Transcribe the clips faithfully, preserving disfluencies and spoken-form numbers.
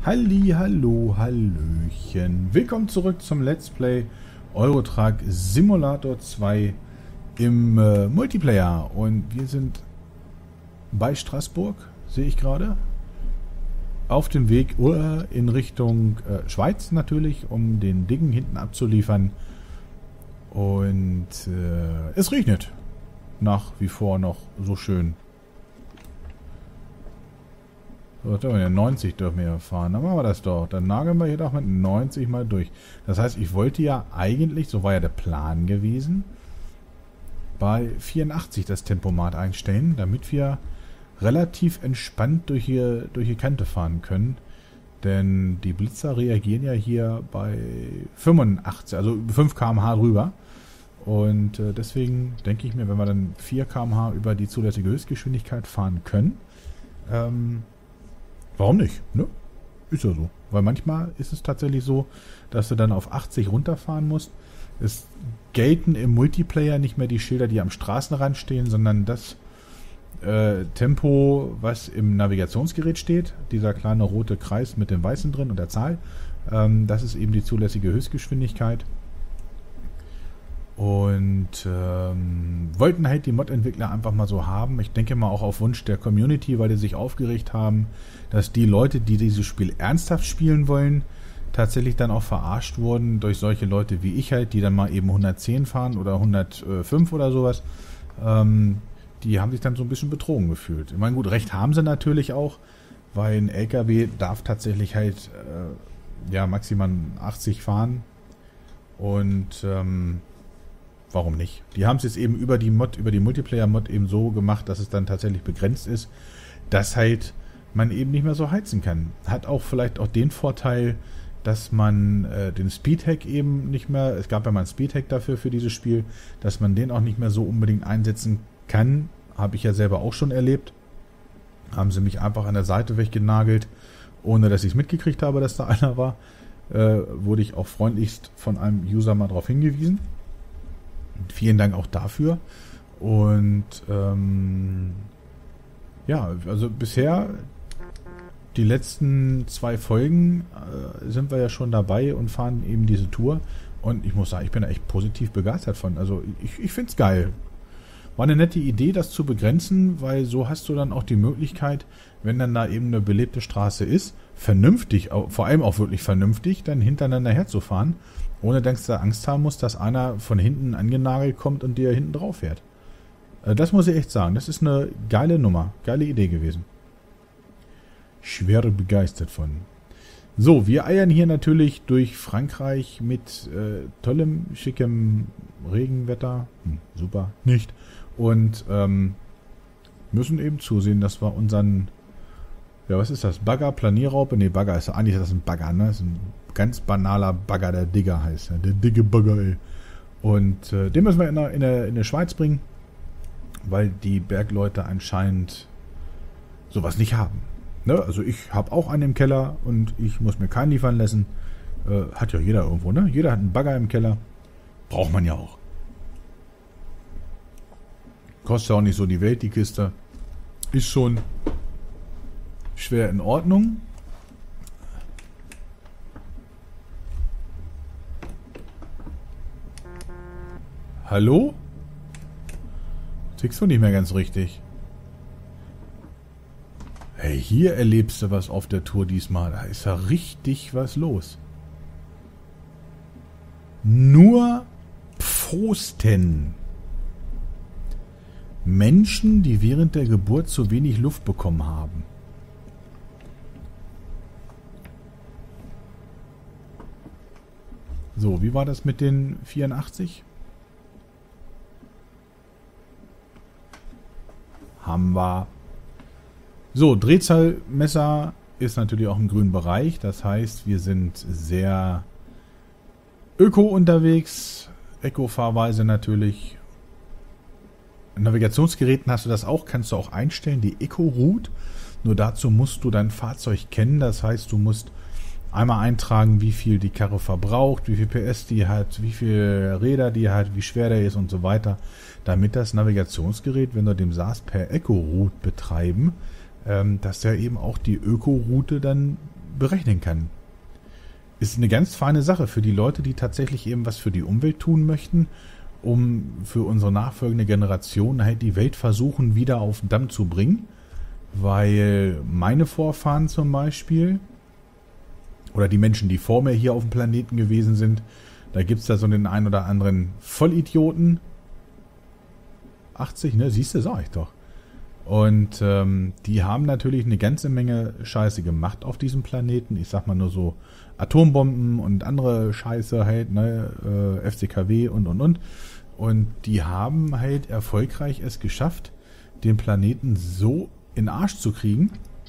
Halli, hallo, hallöchen. Willkommen zurück zum Let's Play Eurotruck Simulator zwei im äh, Multiplayer. Und wir sind bei Straßburg, sehe ich gerade. Auf dem Weg uh, in Richtung äh, Schweiz natürlich, um den Dingen hinten abzuliefern. Und äh, es regnet. Nach wie vor noch so schön. So, neunzig dürfen wir ja fahren. Dann machen wir das doch. Dann nageln wir hier doch mit neunzig mal durch. Das heißt, ich wollte ja eigentlich, so war ja der Plan gewesen, bei vierundachtzig das Tempomat einstellen, damit wir relativ entspannt durch hier durch die Kante fahren können. Denn die Blitzer reagieren ja hier bei fünfundachtzig, also fünf Kilometer pro Stunde drüber. Und äh, deswegen denke ich mir, wenn wir dann vier Kilometer pro Stunde über die zulässige Höchstgeschwindigkeit fahren können, ähm, warum nicht? Ne? Ist ja so. Weil manchmal ist es tatsächlich so, dass du dann auf achtzig runterfahren musst. Es gelten im Multiplayer nicht mehr die Schilder, die am Straßenrand stehen, sondern das äh, Tempo, was im Navigationsgerät steht. Dieser kleine rote Kreis mit dem Weißen drin und der Zahl. Ähm, das ist eben die zulässige Höchstgeschwindigkeit. Und ähm, wollten halt die Mod-Entwickler einfach mal so haben. Ich denke mal auch auf Wunsch der Community, weil die sich aufgeregt haben, dass die Leute, die dieses Spiel ernsthaft spielen wollen, tatsächlich dann auch verarscht wurden durch solche Leute wie ich halt, die dann mal eben hundertzehn fahren oder hundertfünf oder sowas. Ähm, die haben sich dann so ein bisschen betrogen gefühlt. Ich meine, gut, recht haben sie natürlich auch, weil ein L K W darf tatsächlich halt äh, ja maximal achtzig fahren. Und ähm, warum nicht? Die haben es jetzt eben über die Mod, über die Multiplayer-Mod eben so gemacht, dass es dann tatsächlich begrenzt ist, dass halt man eben nicht mehr so heizen kann. Hat auch vielleicht auch den Vorteil, dass man äh, den Speedhack eben nicht mehr, es gab ja mal einen Speedhack dafür für dieses Spiel, dass man den auch nicht mehr so unbedingt einsetzen kann. Habe ich ja selber auch schon erlebt. Haben sie mich einfach an der Seite weggenagelt, ohne dass ich es mitgekriegt habe, dass da einer war. Äh, wurde ich auch freundlichst von einem User mal darauf hingewiesen. Vielen Dank auch dafür. Und ähm, ja, also bisher die letzten zwei Folgen äh, sind wir ja schon dabei und fahren eben diese Tour. Und ich muss sagen, ich bin da echt positiv begeistert von. Also ich, ich finde es geil. War eine nette Idee, das zu begrenzen, weil so hast du dann auch die Möglichkeit, wenn dann da eben eine belebte Straße ist, vernünftig, vor allem auch wirklich vernünftig, dann hintereinander herzufahren, ohne dass du Angst haben musst, dass einer von hinten angenagelt kommt und dir hinten drauf fährt. Das muss ich echt sagen. Das ist eine geile Nummer. Geile Idee gewesen. Schwer begeistert von. So, wir eiern hier natürlich durch Frankreich mit äh, tollem, schickem Regenwetter. Hm, super, nicht. Und ähm, müssen eben zusehen, dass wir unseren, ja, was ist das? Bagger, Planierraupe? Ne, Bagger ist eigentlich ist das ein Bagger, ne? Das ist ein ganz banaler Bagger, der Digger heißt. Ja? Der dicke Bagger, ey. Und äh, den müssen wir in der, in, der, in der Schweiz bringen, weil die Bergleute anscheinend sowas nicht haben. Ne? Also ich habe auch einen im Keller und ich muss mir keinen liefern lassen. Äh, hat ja jeder irgendwo, ne? Jeder hat einen Bagger im Keller. Braucht man ja auch. Kostet auch nicht so die Welt, die Kiste. Ist schon schwer in Ordnung. Hallo? Tickst du nicht mehr ganz richtig? Hey, hier erlebst du was auf der Tour diesmal. Da ist ja richtig was los. Nur Pfosten. Menschen, die während der Geburt zu wenig Luft bekommen haben. So, wie war das mit den vierundachtzig? Haben wir. So, Drehzahlmesser ist natürlich auch im grünen Bereich. Das heißt, wir sind sehr öko unterwegs. Eco-Fahrweise natürlich. In Navigationsgeräten hast du das auch, kannst du auch einstellen, die Eco-Route. Nur dazu musst du dein Fahrzeug kennen. Das heißt, du musst einmal eintragen, wie viel die Karre verbraucht, wie viel P S die hat, wie viele Räder die hat, wie schwer der ist und so weiter. Damit das Navigationsgerät, wenn du dem sagst, per Eco-Route betreiben, ähm, dass der eben auch die Öko-Route dann berechnen kann. Ist eine ganz feine Sache für die Leute, die tatsächlich eben was für die Umwelt tun möchten, um für unsere nachfolgende Generation halt die Welt versuchen, wieder auf den Damm zu bringen. Weil meine Vorfahren zum Beispiel, oder die Menschen, die vor mir hier auf dem Planeten gewesen sind, da gibt es da so den einen oder anderen Vollidioten. achtzig, ne? Siehst du, sag ich doch. Und ähm, die haben natürlich eine ganze Menge Scheiße gemacht auf diesem Planeten. Ich sag mal nur so Atombomben und andere Scheiße halt, ne? Äh, F C K W und, und, und. Und die haben halt erfolgreich es geschafft, den Planeten so in den Arsch zu kriegen,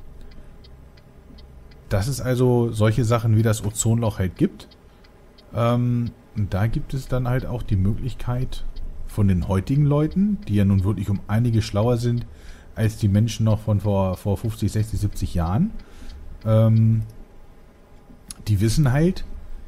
dass es also solche Sachen wie das Ozonloch halt gibt. Ähm, und da gibt es dann halt auch die Möglichkeit von den heutigen Leuten, die ja nun wirklich um einige schlauer sind als die Menschen noch von vor, vor fünfzig, sechzig, siebzig Jahren. Ähm, die wissen halt,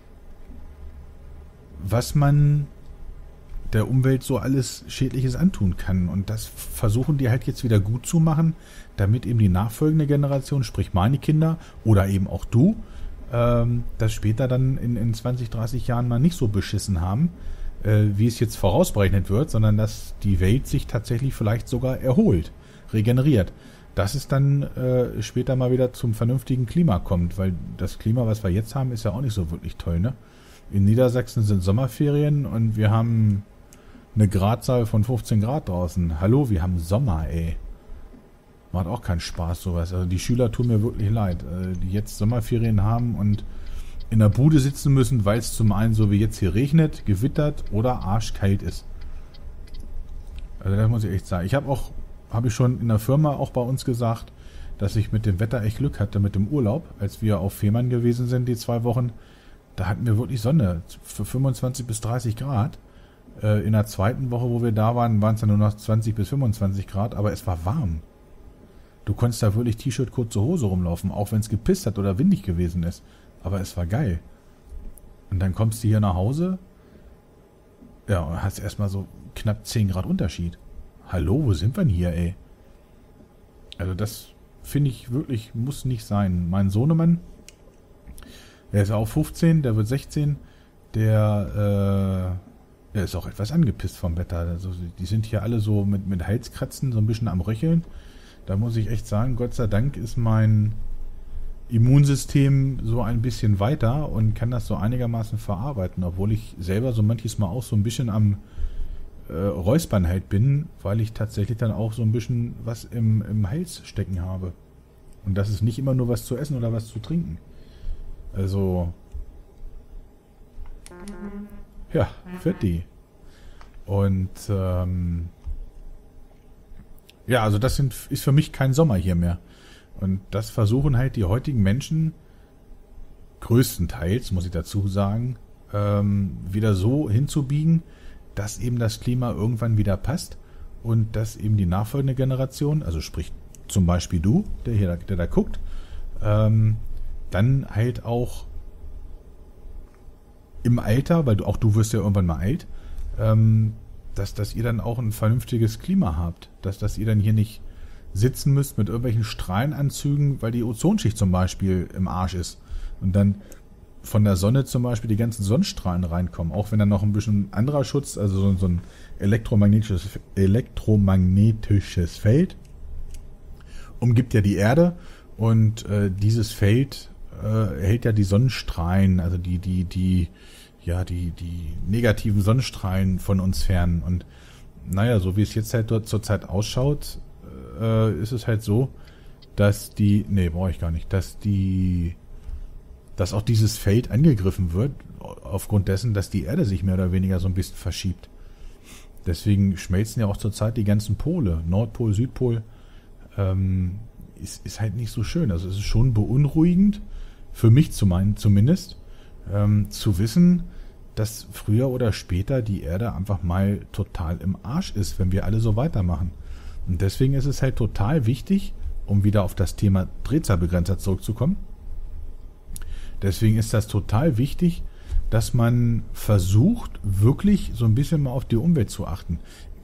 was man der Umwelt so alles Schädliches antun kann. Und das versuchen die halt jetzt wieder gut zu machen, damit eben die nachfolgende Generation, sprich meine Kinder oder eben auch du, ähm, das später dann in, in zwanzig, dreißig Jahren mal nicht so beschissen haben, äh, wie es jetzt vorausberechnet wird, sondern dass die Welt sich tatsächlich vielleicht sogar erholt, regeneriert. Dass es dann äh, später mal wieder zum vernünftigen Klima kommt, weil das Klima, was wir jetzt haben, ist ja auch nicht so wirklich toll, ne? In Niedersachsen sind Sommerferien und wir haben eine Gradzahl von fünfzehn Grad draußen. Hallo, wir haben Sommer, ey. Macht auch keinen Spaß, sowas. Also die Schüler tun mir wirklich leid, die jetzt Sommerferien haben und in der Bude sitzen müssen, weil es zum einen so wie jetzt hier regnet, gewittert oder arschkalt ist. Also das muss ich echt sagen. Ich habe auch, habe ich schon in der Firma auch bei uns gesagt, dass ich mit dem Wetter echt Glück hatte, mit dem Urlaub, als wir auf Fehmarn gewesen sind, die zwei Wochen. Da hatten wir wirklich Sonne für fünfundzwanzig bis dreißig Grad. In der zweiten Woche, wo wir da waren, waren es dann nur noch zwanzig bis fünfundzwanzig Grad, aber es war warm. Du konntest da wirklich T-Shirt, kurze Hose rumlaufen, auch wenn es gepisst hat oder windig gewesen ist. Aber es war geil. Und dann kommst du hier nach Hause, ja, und hast erstmal so knapp zehn Grad Unterschied. Hallo, wo sind wir denn hier, ey? Also das finde ich wirklich, muss nicht sein. Mein Sohnemann, der ist auch fünfzehn, der wird sechzehn, der, äh, der ist auch etwas angepisst vom Wetter. Also die sind hier alle so mit, mit Halskratzen so ein bisschen am Röcheln. Da muss ich echt sagen, Gott sei Dank ist mein Immunsystem so ein bisschen weiter und kann das so einigermaßen verarbeiten, obwohl ich selber so manches Mal auch so ein bisschen am äh, Räuspern halt bin, weil ich tatsächlich dann auch so ein bisschen was im, im Hals stecken habe. Und das ist nicht immer nur was zu essen oder was zu trinken. Also ja, für die. Und ähm, ja, also das sind, ist für mich kein Sommer hier mehr. Und das versuchen halt die heutigen Menschen größtenteils, muss ich dazu sagen, ähm, wieder so hinzubiegen, dass eben das Klima irgendwann wieder passt und dass eben die nachfolgende Generation, also sprich zum Beispiel du, der hier der da guckt, ähm, dann halt auch im Alter, weil du, auch du wirst ja irgendwann mal alt, ähm, dass, dass ihr dann auch ein vernünftiges Klima habt. Dass, dass ihr dann hier nicht sitzen müsst mit irgendwelchen Strahlenanzügen, weil die Ozonschicht zum Beispiel im Arsch ist. Und dann von der Sonne zum Beispiel die ganzen Sonnenstrahlen reinkommen. Auch wenn dann noch ein bisschen anderer Schutz, also so, so ein elektromagnetisches, elektromagnetisches Feld umgibt ja die Erde. Und äh, dieses Feld äh, hält ja die Sonnenstrahlen, also die, die, die, ja, die, die negativen Sonnenstrahlen von uns fern. Und naja, so wie es jetzt halt dort zurzeit ausschaut, äh, ist es halt so, dass die, nee, brauche ich gar nicht, dass die, dass auch dieses Feld angegriffen wird, aufgrund dessen, dass die Erde sich mehr oder weniger so ein bisschen verschiebt. Deswegen schmelzen ja auch zurzeit die ganzen Pole, Nordpol, Südpol, ähm, ist, ist halt nicht so schön. Also es ist schon beunruhigend, für mich zu meinen, zumindest, ähm, zu wissen, dass früher oder später die Erde einfach mal total im Arsch ist, wenn wir alle so weitermachen. Und deswegen ist es halt total wichtig, um wieder auf das Thema Drehzahlbegrenzer zurückzukommen. Deswegen ist das total wichtig, dass man versucht, wirklich so ein bisschen mal auf die Umwelt zu achten.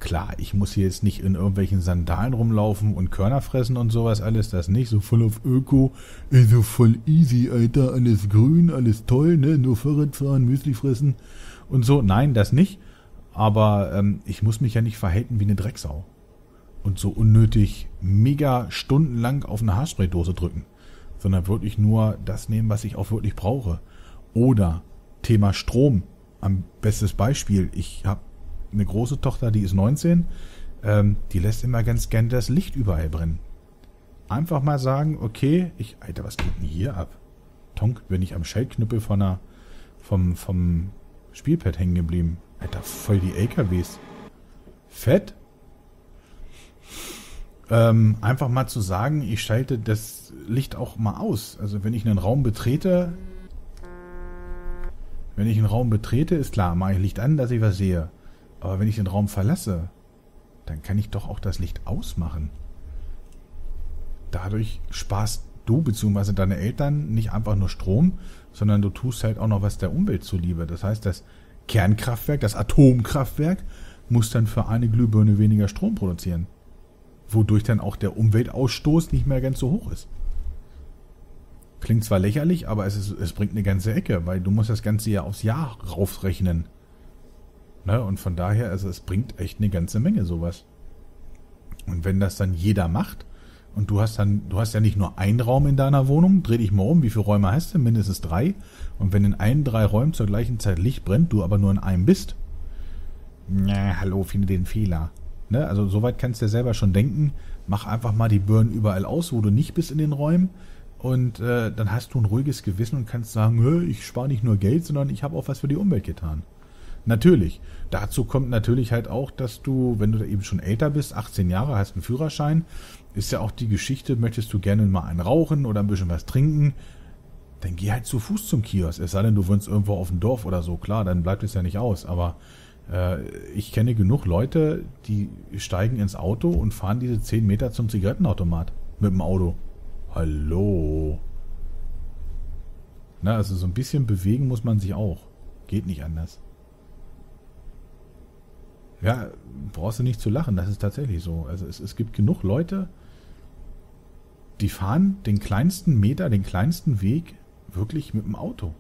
Klar, ich muss hier jetzt nicht in irgendwelchen Sandalen rumlaufen und Körner fressen und sowas alles, das nicht, so voll auf Öko, ey, so voll easy, Alter, alles grün, alles toll, ne, nur Fahrrad fahren, Müsli fressen und so. Nein, das nicht, aber ähm, ich muss mich ja nicht verhalten wie eine Drecksau und so unnötig mega stundenlang auf eine Haarspraydose drücken, sondern wirklich nur das nehmen, was ich auch wirklich brauche. Oder Thema Strom, am bestes Beispiel, ich habe eine große Tochter, die ist neunzehn, ähm, die lässt immer ganz gern das Licht überall brennen. Einfach mal sagen, okay, ich, Alter, was geht denn hier ab? Tonk, bin ich am Schaltknüppel von einer, vom, vom Spielpad hängen geblieben. Alter, voll die L K Ws. Fett. Ähm, einfach mal zu sagen, ich schalte das Licht auch mal aus. Also wenn ich einen Raum betrete, wenn ich einen Raum betrete, ist klar, mache ich Licht an, dass ich was sehe. Aber wenn ich den Raum verlasse, dann kann ich doch auch das Licht ausmachen. Dadurch sparst du bzw. deine Eltern nicht einfach nur Strom, sondern du tust halt auch noch was der Umwelt zuliebe. Das heißt, das Kernkraftwerk, das Atomkraftwerk, muss dann für eine Glühbirne weniger Strom produzieren. Wodurch dann auch der Umweltausstoß nicht mehr ganz so hoch ist. Klingt zwar lächerlich, aber es, ist, es bringt eine ganze Ecke, weil du musst das Ganze ja aufs Jahr raufrechnen. Ne, und von daher, also es bringt echt eine ganze Menge sowas. Und wenn das dann jeder macht, und du hast dann, du hast ja nicht nur einen Raum in deiner Wohnung, dreh dich mal um, wie viele Räume hast du? Mindestens drei. Und wenn in allen drei Räumen zur gleichen Zeit Licht brennt, du aber nur in einem bist, na, hallo, finde den Fehler. Ne, also soweit kannst du dir selber schon denken, mach einfach mal die Birnen überall aus, wo du nicht bist in den Räumen. Und äh, dann hast du ein ruhiges Gewissen und kannst sagen, ich spare nicht nur Geld, sondern ich habe auch was für die Umwelt getan. Natürlich. Dazu kommt natürlich halt auch, dass du, wenn du da eben schon älter bist, achtzehn Jahre, hast einen Führerschein, ist ja auch die Geschichte, möchtest du gerne mal einen rauchen oder ein bisschen was trinken, dann geh halt zu Fuß zum Kiosk. Es sei denn, du wohnst irgendwo auf dem Dorf oder so, klar, dann bleibt es ja nicht aus. Aber äh, ich kenne genug Leute, die steigen ins Auto und fahren diese zehn Meter zum Zigarettenautomat mit dem Auto. Hallo. Na, also so ein bisschen bewegen muss man sich auch. Geht nicht anders. Ja, brauchst du nicht zu lachen, das ist tatsächlich so. Also es, es gibt genug Leute, die fahren den kleinsten Meter, den kleinsten Weg wirklich mit dem Auto.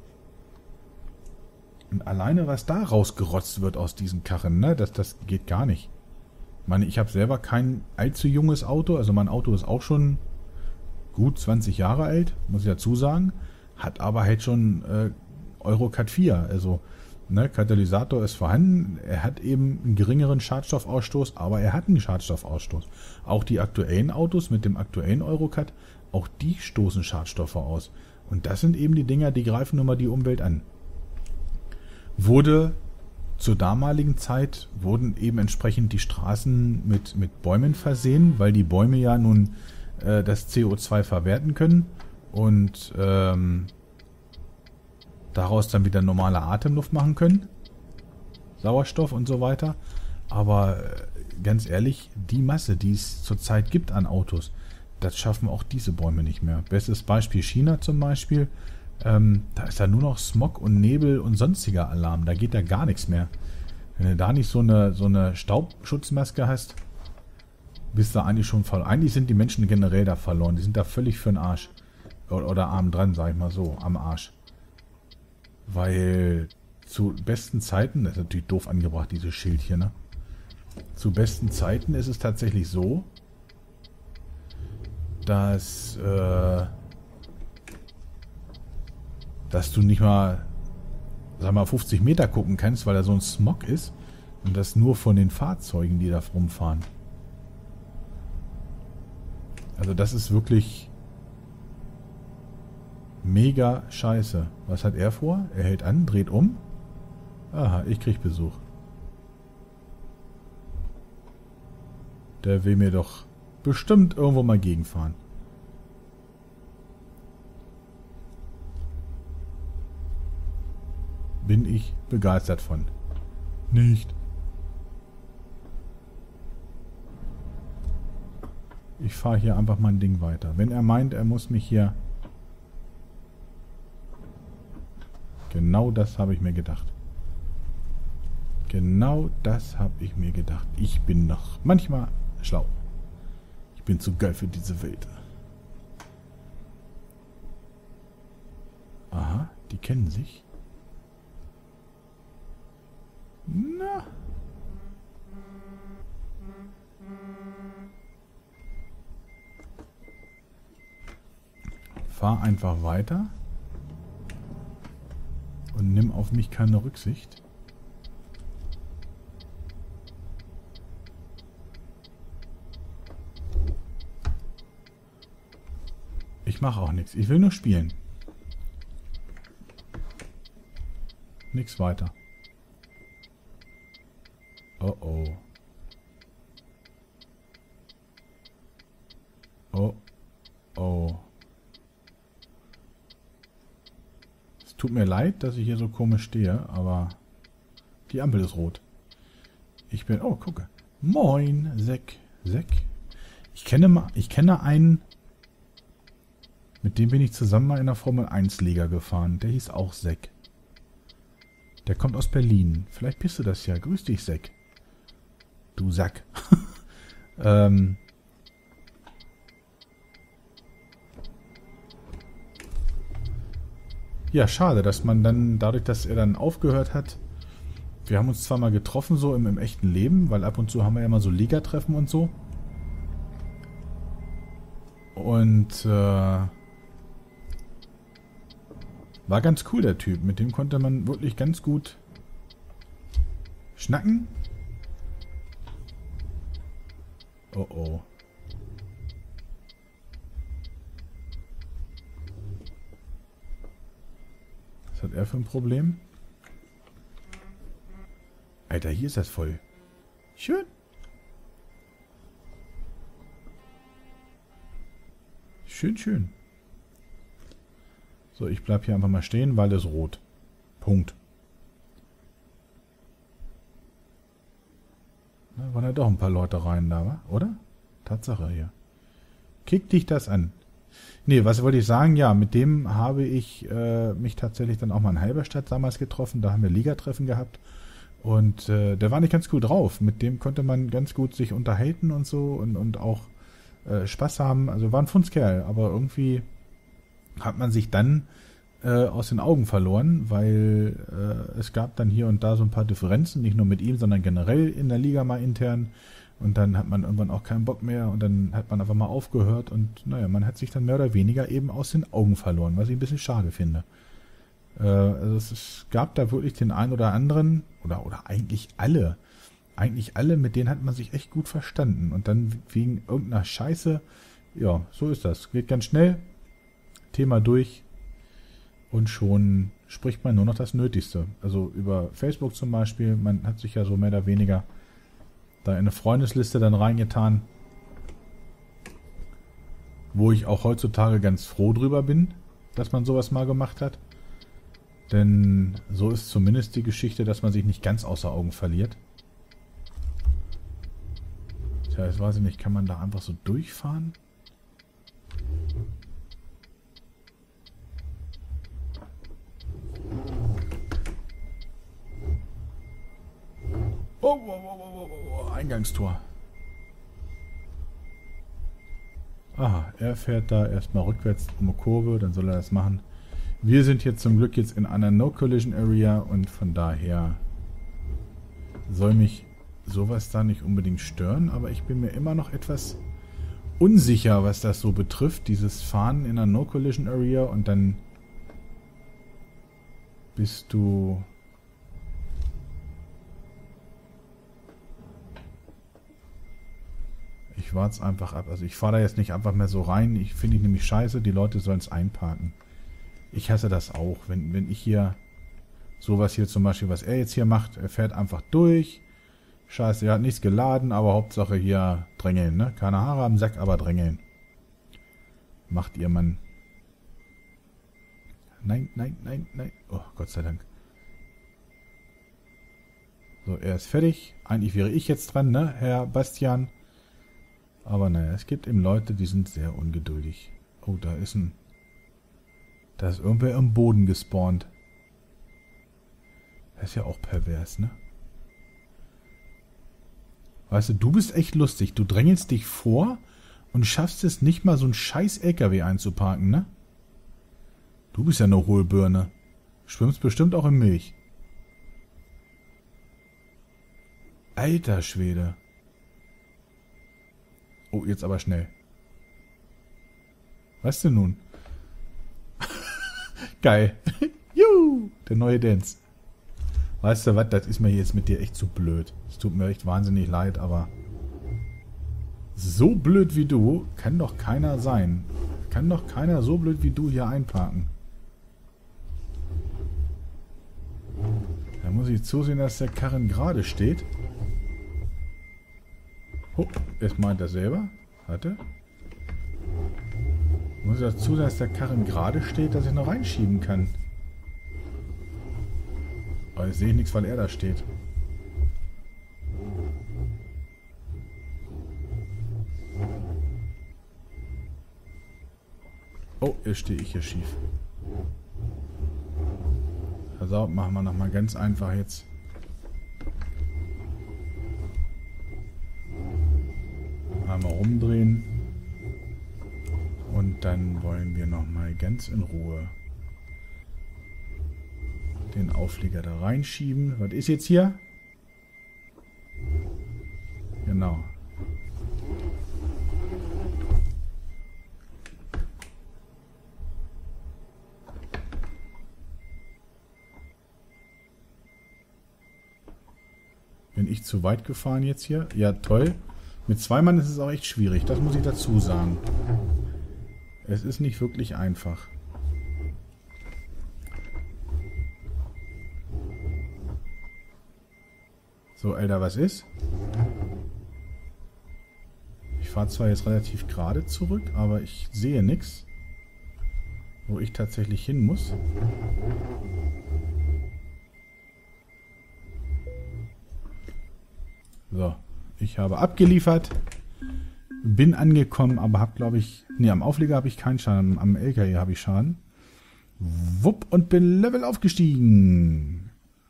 Und alleine, was da rausgerotzt wird aus diesen Karren, ne, das, das geht gar nicht. Ich meine, ich habe selber kein allzu junges Auto, also mein Auto ist auch schon gut zwanzig Jahre alt, muss ich dazu sagen, hat aber halt schon äh, Euro-Cat vier, also ne, Katalysator ist vorhanden, er hat eben einen geringeren Schadstoffausstoß, aber er hat einen Schadstoffausstoß. Auch die aktuellen Autos mit dem aktuellen Euro-Cat, auch die stoßen Schadstoffe aus. Und das sind eben die Dinger, die greifen nun mal die Umwelt an. Wurde zur damaligen Zeit, wurden eben entsprechend die Straßen mit, mit Bäumen versehen, weil die Bäume ja nun äh, das C O zwei verwerten können und ähm, daraus dann wieder normale Atemluft machen können, Sauerstoff und so weiter. Aber äh, ganz ehrlich, die Masse, die es zurzeit gibt an Autos, das schaffen auch diese Bäume nicht mehr. Bestes Beispiel China zum Beispiel, ähm, da ist da nur noch Smog und Nebel und sonstiger Alarm, da geht da gar nichts mehr. Wenn du da nicht so eine, so eine Staubschutzmaske hast, bist du eigentlich schon verloren. Eigentlich sind die Menschen generell da verloren, die sind da völlig für den Arsch. Oder, oder arm dran, sag ich mal so, am Arsch. Weil zu besten Zeiten, das ist natürlich doof angebracht, dieses Schild hier, ne? Zu besten Zeiten ist es tatsächlich so, dass, äh, dass du nicht mal, sag mal, fünfzig Meter gucken kannst, weil da so ein Smog ist und das nur von den Fahrzeugen, die da rumfahren. Also das ist wirklich mega scheiße. Was hat er vor? Er hält an, dreht um. Aha, ich krieg Besuch. Der will mir doch bestimmt irgendwo mal gegenfahren. Bin ich begeistert von. Nicht. Ich fahre hier einfach mein Ding weiter. Wenn er meint, er muss mich hier... Genau das habe ich mir gedacht. Genau das habe ich mir gedacht. Ich bin noch manchmal schlau. Ich bin zu geil für diese Welt. Aha, die kennen sich. Na. Fahr einfach weiter. Und nimm auf mich keine Rücksicht. Ich mache auch nichts. Ich will nur spielen. Nichts weiter. Oh oh. Oh oh. Es tut mir leid, dass ich hier so komisch stehe, aber die Ampel ist rot. Ich bin... Oh, gucke. Moin, Sek. Sek. Ich kenne mal... Ich kenne einen... Mit dem bin ich zusammen mal in der Formel eins Liga gefahren. Der hieß auch Sek. Der kommt aus Berlin. Vielleicht bist du das ja. Grüß dich, Sek. Du Sack. ähm... Ja, schade, dass man dann, dadurch, dass er dann aufgehört hat, wir haben uns zwar mal getroffen, so im, im echten Leben, weil ab und zu haben wir ja mal so Ligatreffen und so. Und, äh, war ganz cool, der Typ. Mit dem konnte man wirklich ganz gut schnacken. Oh oh. Was hat er für ein Problem? Alter, hier ist das voll. Schön. Schön, schön. So, ich bleib hier einfach mal stehen, weil es rot. Punkt. Da waren ja doch ein paar Leute rein da, wa? Oder? Tatsache hier. Kick dich das an. Nee, was wollte ich sagen? Ja, mit dem habe ich äh, mich tatsächlich dann auch mal in Halberstadt damals getroffen. Da haben wir Ligatreffen gehabt. Und äh, der war nicht ganz cool drauf. Mit dem konnte man ganz gut sich unterhalten und so und, und auch äh, Spaß haben. Also war ein Fundskerl, aber irgendwie hat man sich dann äh, aus den Augen verloren, weil äh, es gab dann hier und da so ein paar Differenzen, nicht nur mit ihm, sondern generell in der Liga mal intern. Und dann hat man irgendwann auch keinen Bock mehr und dann hat man einfach mal aufgehört und naja, man hat sich dann mehr oder weniger eben aus den Augen verloren, was ich ein bisschen schade finde. Äh, also es, es gab da wirklich den einen oder anderen, oder, oder eigentlich alle, eigentlich alle, mit denen hat man sich echt gut verstanden. Und dann wegen irgendeiner Scheiße, ja, so ist das. Geht ganz schnell, Thema durch und schon spricht man nur noch das Nötigste. Also über Facebook zum Beispiel, man hat sich ja so mehr oder weniger da in eine Freundesliste dann reingetan, wo ich auch heutzutage ganz froh drüber bin, dass man sowas mal gemacht hat. Denn so ist zumindest die Geschichte, dass man sich nicht ganz außer Augen verliert. Tja, jetzt weiß ich nicht, kann man da einfach so durchfahren? Oh, oh, oh, oh, oh, oh, Eingangstor. Aha, er fährt da erstmal rückwärts um eine Kurve, dann soll er das machen. Wir sind hier zum Glück jetzt in einer No-Collision-Area und von daher soll mich sowas da nicht unbedingt stören, aber ich bin mir immer noch etwas unsicher, was das so betrifft, dieses Fahren in einer No-Collision-Area und dann bist du... Ich warte es einfach ab. Also ich fahre da jetzt nicht einfach mehr so rein. Ich finde ich nämlich scheiße. Die Leute sollen es einparken. Ich hasse das auch. Wenn, wenn ich hier sowas hier zum Beispiel, was er jetzt hier macht, er fährt einfach durch. Scheiße, er hat nichts geladen, aber Hauptsache hier drängeln, ne? Keine Haare am Sack, aber drängeln. Macht ihr Mann. Nein, nein, nein, nein. Oh, Gott sei Dank. So, er ist fertig. Eigentlich wäre ich jetzt dran, ne, Herr Bastian? Aber naja, es gibt eben Leute, die sind sehr ungeduldig. Oh, da ist ein... Da ist irgendwer im Boden gespawnt. Das ist ja auch pervers, ne? Weißt du, du bist echt lustig. Du drängelst dich vor und schaffst es nicht mal, so einen scheiß L K W einzuparken, ne? Du bist ja eine Hohlbirne. Schwimmst bestimmt auch in Milch. Alter Schwede. Oh, jetzt aber schnell. Was denn nun? Geil. Juhu, der neue Dance. Weißt du was, das ist mir jetzt mit dir echt zu blöd. Es tut mir echt wahnsinnig leid, aber so blöd wie du kann doch keiner sein. Kann doch keiner so blöd wie du hier einparken. Da muss ich zusehen, dass der Karren gerade steht. Oh, jetzt meint er selber. Warte. Muss ich dazu sagen, dass der Karren gerade steht, dass ich noch reinschieben kann. Aber ich sehe nichts, weil er da steht. Oh, jetzt stehe ich hier schief. Also machen wir nochmal ganz einfach jetzt. Einmal rumdrehen. Und dann wollen wir nochmal ganz in Ruhe den Auflieger da reinschieben. Was ist jetzt hier? Genau. Bin ich zu weit gefahren jetzt hier? Ja, toll. Mit zwei Mann ist es auch echt schwierig. Das muss ich dazu sagen. Es ist nicht wirklich einfach. So, Alter, was ist? Ich fahre zwar jetzt relativ gerade zurück, aber ich sehe nichts, wo ich tatsächlich hin muss. So, ich habe abgeliefert, bin angekommen, aber habe, glaube ich, nee, am Auflieger habe ich keinen Schaden, am L K W habe ich Schaden. Wupp, und bin Level aufgestiegen.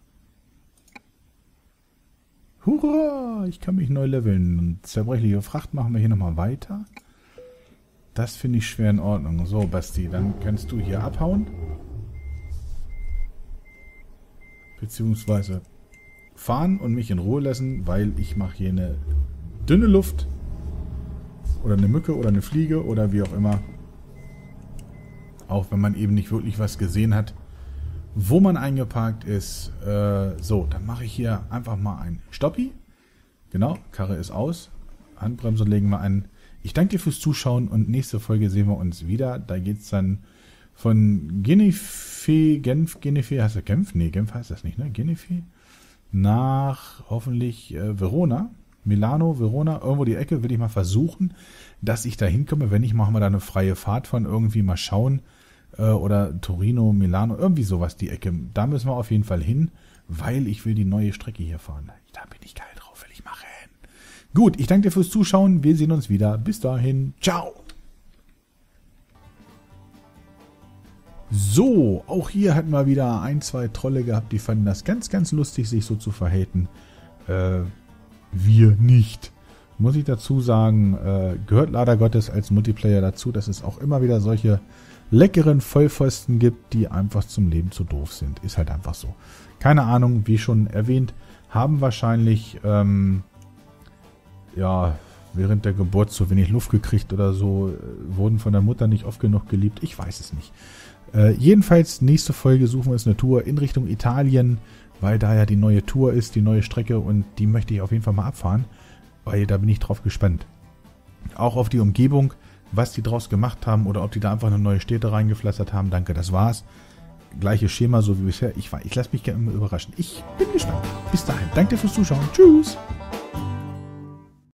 Hurra, ich kann mich neu leveln. Und zerbrechliche Fracht machen wir hier nochmal weiter. Das finde ich schwer in Ordnung. So, Basti, dann kannst du hier abhauen. Beziehungsweise fahren und mich in Ruhe lassen, weil ich mache hier eine dünne Luft. Oder eine Mücke oder eine Fliege oder wie auch immer. Auch wenn man eben nicht wirklich was gesehen hat, wo man eingeparkt ist. Äh, so, dann mache ich hier einfach mal ein Stoppi. Genau, Karre ist aus. Handbremse legen wir an. Ich danke dir fürs Zuschauen und nächste Folge sehen wir uns wieder. Da geht es dann von Genefe, Genf, Genefe, heißt das Genf? Nee, Genf heißt das nicht, ne? Genefe. Nach hoffentlich äh, Verona. Milano, Verona, irgendwo die Ecke will ich mal versuchen, dass ich da hinkomme. Wenn nicht, machen wir da eine freie Fahrt von irgendwie mal schauen. Oder Torino, Milano, irgendwie sowas, die Ecke. Da müssen wir auf jeden Fall hin, weil ich will die neue Strecke hier fahren. Da bin ich geil drauf, will ich machen. Gut, ich danke dir fürs Zuschauen. Wir sehen uns wieder. Bis dahin. Ciao. So, auch hier hatten wir wieder ein, zwei Trolle gehabt, die fanden das ganz, ganz lustig, sich so zu verhalten. Äh, wir nicht. Muss ich dazu sagen, äh, gehört leider Gottes als Multiplayer dazu, dass es auch immer wieder solche leckeren Vollpfosten gibt, die einfach zum Leben zu doof sind. Ist halt einfach so. Keine Ahnung, wie schon erwähnt, haben wahrscheinlich ähm, ja während der Geburt zu wenig Luft gekriegt oder so, wurden von der Mutter nicht oft genug geliebt. Ich weiß es nicht. Äh, jedenfalls, nächste Folge suchen wir uns eine Tour in Richtung Italien, weil da ja die neue Tour ist, die neue Strecke und die möchte ich auf jeden Fall mal abfahren, weil da bin ich drauf gespannt. Auch auf die Umgebung, was die draus gemacht haben oder ob die da einfach eine neue Städte reingepflastert haben. Danke, das war's. Gleiches Schema, so wie bisher. Ich, ich lasse mich gerne überraschen. Ich bin gespannt. Bis dahin. Danke fürs Zuschauen. Tschüss.